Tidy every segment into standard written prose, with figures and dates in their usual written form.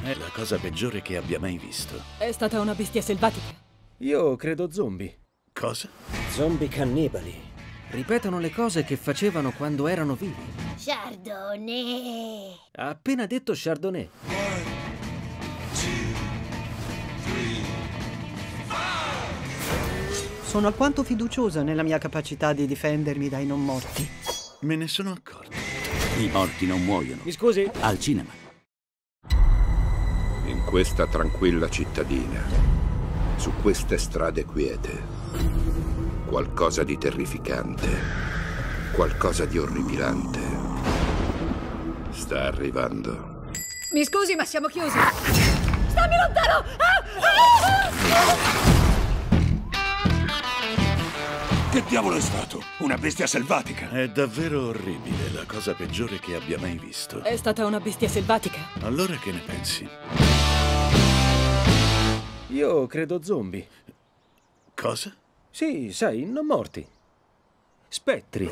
È la cosa peggiore che abbia mai visto. È stata una bestia selvatica. Io credo zombie. Cosa? Zombie cannibali. Ripetono le cose che facevano quando erano vivi. Chardonnay. Ha appena detto Chardonnay. Sono alquanto fiduciosa nella mia capacità di difendermi dai non morti. Me ne sono accorto. I morti non muoiono. Mi scusi? Al cinema. In questa tranquilla cittadina, su queste strade quiete, qualcosa di terrificante, qualcosa di orripilante sta arrivando. Mi scusi, ma siamo chiusi. Stammi lontano! Che diavolo è stato? Una bestia selvatica? È davvero orribile, la cosa peggiore che abbia mai visto. È stata una bestia selvatica. Allora che ne pensi? Io credo zombie. Cosa? Sì, sai, non morti. Spettri.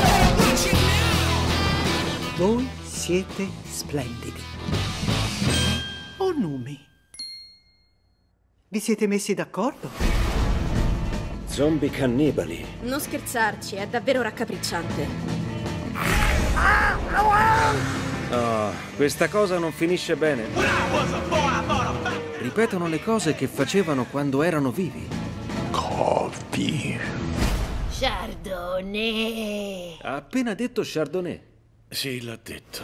Voi siete splendidi. Oh, numi. Vi siete messi d'accordo? Zombie cannibali. Non scherzarci, è davvero raccapricciante. No, questa cosa non finisce bene. Ripetono le cose che facevano quando erano vivi. Chardonnay. Ha appena detto Chardonnay. Sì, l'ha detto.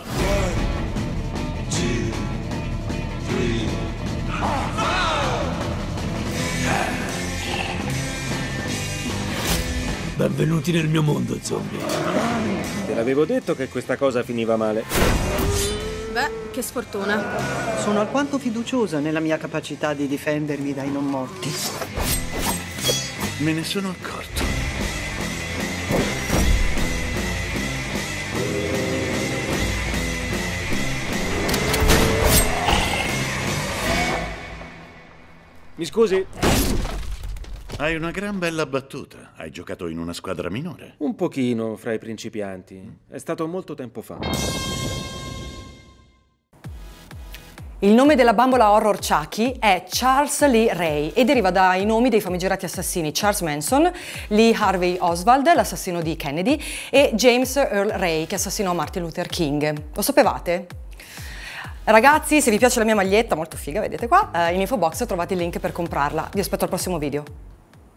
Benvenuti nel mio mondo, zombie. Te l'avevo detto che questa cosa finiva male. Beh, che sfortuna. Sono alquanto fiduciosa nella mia capacità di difendermi dai non morti. Me ne sono accorto. Mi scusi? Hai una gran bella battuta. Hai giocato in una squadra minore. Un pochino fra i principianti. È stato molto tempo fa. Il nome della bambola horror Chucky è Charles Lee Ray e deriva dai nomi dei famigerati assassini Charles Manson, Lee Harvey Oswald, l'assassino di Kennedy, e James Earl Ray, che assassinò Martin Luther King. Lo sapevate? Ragazzi, se vi piace la mia maglietta, molto figa, vedete qua, in info box trovate il link per comprarla. Vi aspetto al prossimo video.